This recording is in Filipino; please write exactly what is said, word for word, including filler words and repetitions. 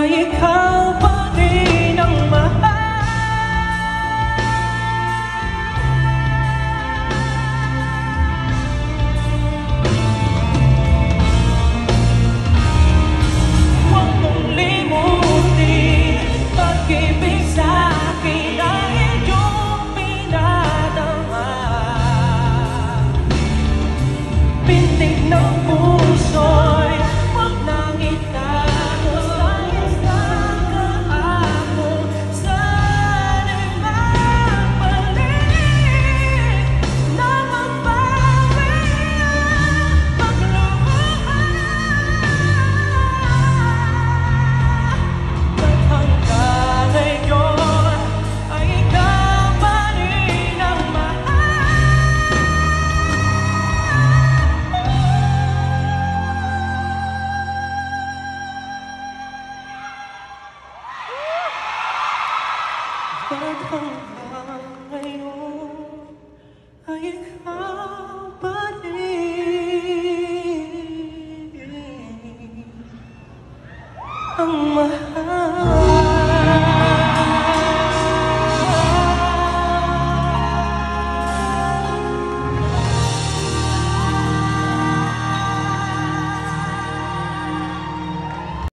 ay ikaw pa rin ang mahal. Huwag mong limutin pag-ibig sa akin ay iyong pinadama. Pintig ng puso'y huwag nang itago sa isang kahapon. Sana'y magbalik na magbawi ang pagluha. At hanggang ngayon ay ikaw pa rin ang mahal. At hanggang ngayon ay ikaw pa rin ang mahal.